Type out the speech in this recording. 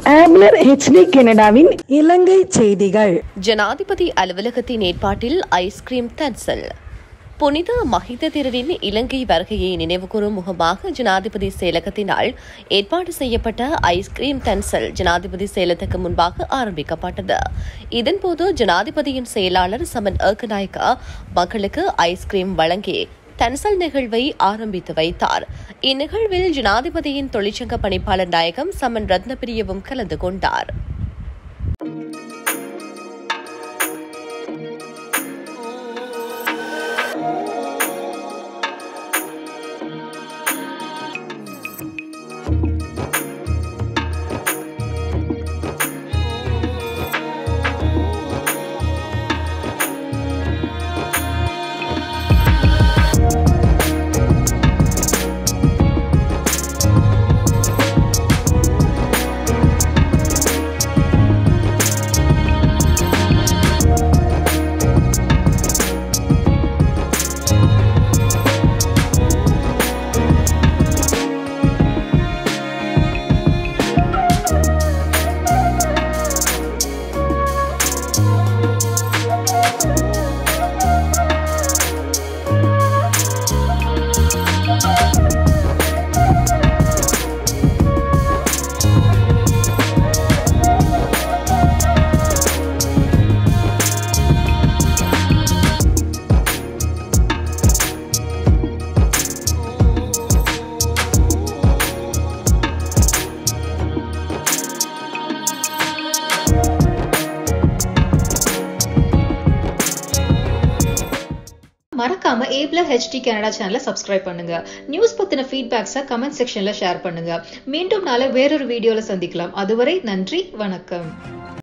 ஆம்லர் HD கனடாவின் இலங்கை செய்திகள். ஜனாதிபதி அலுவலகத்தின் ஏற்பாட்டில் ஐஸ்கிரீம் தன்சல். புனித மஹித தேரரின் இலங்கை வருகையை நினைவுகூரும் முகமாக ஜனாதிபதி செயலகத்தினால் ஏற்பாடு செய்யப்பட்ட ஐஸ்கிரீம் தன்சல் ஜனாதிபதி செயலகத்துக்கு முன்பாக ஆரம்பிக்கப்பட்டது. இதன்போது ஜனாதிபதியின் செயலாளர் சமன் ஏக்கநாயக்க மக்களுக்கு ஐஸ்கிரீம் வழங்கி தன்சல் நிகழ்வை ஆரம்பித்து வைத்தார். இந்நிகழ்வில் ஜனாதிபதியின் தொழிற்சங்க பணிப்பாளர் நாயகம் சமன் ரத்னபிரியவும் கலந்து கொண்டார். மறக்காம HD கனடா சேனலை சப்ஸ்கிரைப் பண்ணுங்க. நியூஸ் பத்தின ஃபீட்பேக்ஸை கமெண்ட் செக்ஷன்ல ஷேர் பண்ணுங்க. மீண்டும் நாளை வேறொரு வீடியோல சந்திக்கலாம். அதுவரை நன்றி, வணக்கம்.